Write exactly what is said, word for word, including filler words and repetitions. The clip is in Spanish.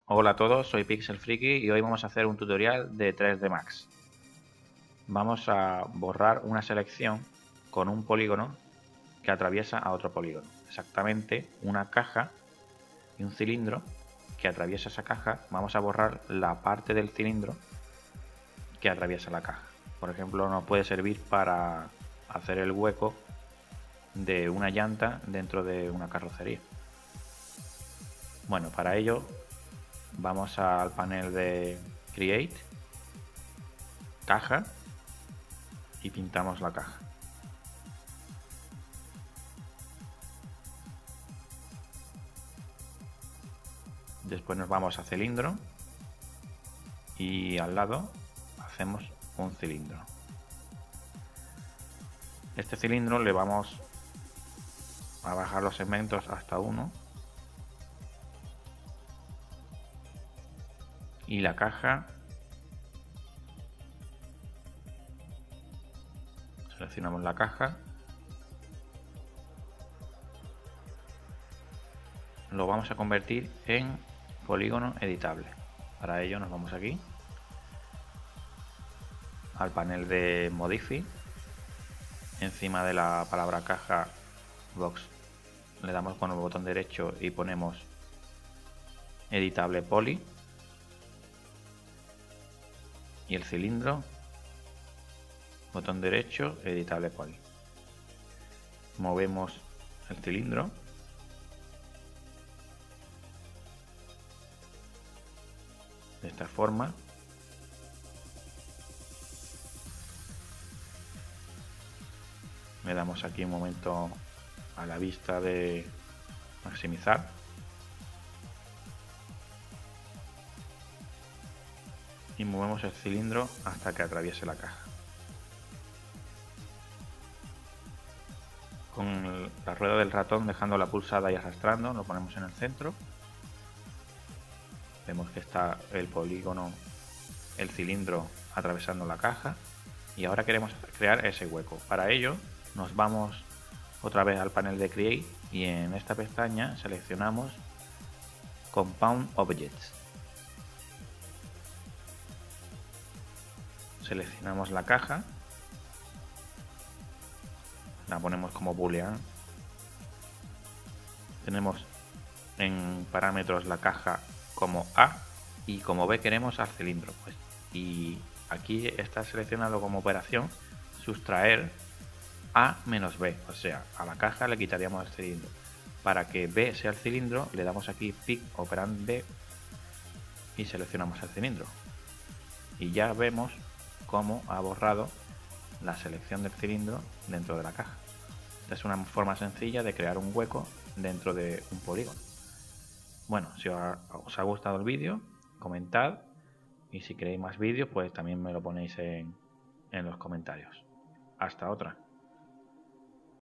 Hola a todos, soy Pixel Friki y hoy vamos a hacer un tutorial de tres D Max. Vamos a borrar una selección con un polígono que atraviesa a otro polígono. Exactamente una caja y un cilindro que atraviesa esa caja. Vamos a borrar la parte del cilindro que atraviesa la caja. Por ejemplo, nos puede servir para hacer el hueco de una llanta dentro de una carrocería. Bueno, para ello vamos al panel de Create, caja, y pintamos la caja. Después nos vamos a cilindro y al lado hacemos un cilindro. Este cilindro le vamos a bajar los segmentos hasta uno y la caja seleccionamos la caja, lo vamos a convertir en polígono editable. Para ello nos vamos aquí al panel de Modify, encima de la palabra caja box le damos con el botón derecho y ponemos editable poly, y el cilindro, botón derecho, editable poly. Movemos el cilindro de esta forma. Le damos aquí un momento a la vista de maximizar y movemos el cilindro hasta que atraviese la caja. Con la rueda del ratón dejándola pulsada y arrastrando, lo ponemos en el centro. Vemos que está el polígono, el cilindro atravesando la caja, y ahora queremos crear ese hueco. Para ello nos vamos otra vez al panel de Create y en esta pestaña seleccionamos Compound Objects. Seleccionamos la caja, la ponemos como boolean. Tenemos en parámetros la caja como A y como B queremos al cilindro, pues, y aquí está seleccionado como operación sustraer A menos B, o sea, a la caja le quitaríamos el cilindro. Para que B sea el cilindro le damos aquí pick operand B y seleccionamos el cilindro, y ya vemos cómo ha borrado la selección del cilindro dentro de la caja. Esta es una forma sencilla de crear un hueco dentro de un polígono. Bueno, si os ha gustado el vídeo, comentad, y si queréis más vídeos, pues también me lo ponéis en, en los comentarios. Hasta otra.